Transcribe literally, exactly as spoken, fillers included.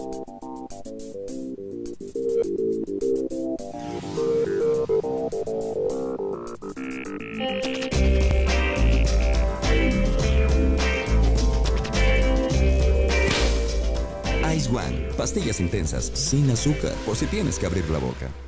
Ice One, pastillas intensas, sin azúcar, por si tienes que abrir la boca.